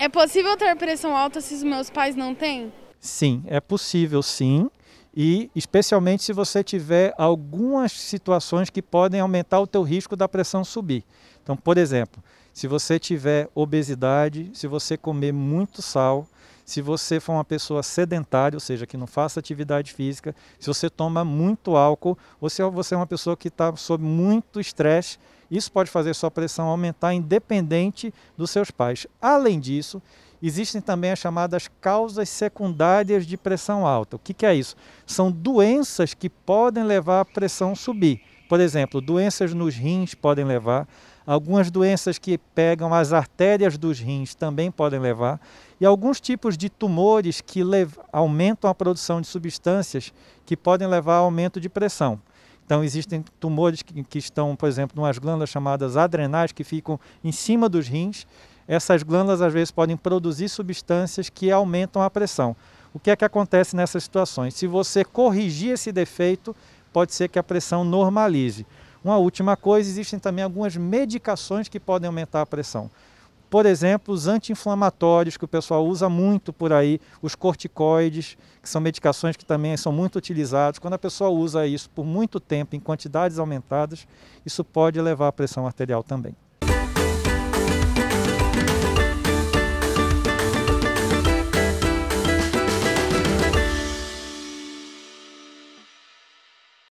É possível ter pressão alta se os meus pais não têm? Sim, é possível sim, e especialmente se você tiver algumas situações que podem aumentar o teu risco da pressão subir. Então, por exemplo, se você tiver obesidade, se você comer muito sal, se você for uma pessoa sedentária, ou seja, que não faça atividade física, se você toma muito álcool, ou se você é uma pessoa que está sob muito estresse, isso pode fazer sua pressão aumentar independente dos seus pais. Além disso, existem também as chamadas causas secundárias de pressão alta. O que é isso? São doenças que podem levar a pressão subir. Por exemplo, doenças nos rins podem levar, algumas doenças que pegam as artérias dos rins também podem levar, e alguns tipos de tumores que aumentam a produção de substâncias que podem levar ao aumento de pressão. Então existem tumores que estão, por exemplo, em umas glândulas chamadas adrenais que ficam em cima dos rins. Essas glândulas às vezes podem produzir substâncias que aumentam a pressão. O que é que acontece nessas situações? Se você corrigir esse defeito, pode ser que a pressão normalize. Uma última coisa, existem também algumas medicações que podem aumentar a pressão. Por exemplo, os anti-inflamatórios que o pessoal usa muito por aí, os corticoides, que são medicações que também são muito utilizados. Quando a pessoa usa isso por muito tempo, em quantidades aumentadas, isso pode levar à pressão arterial também.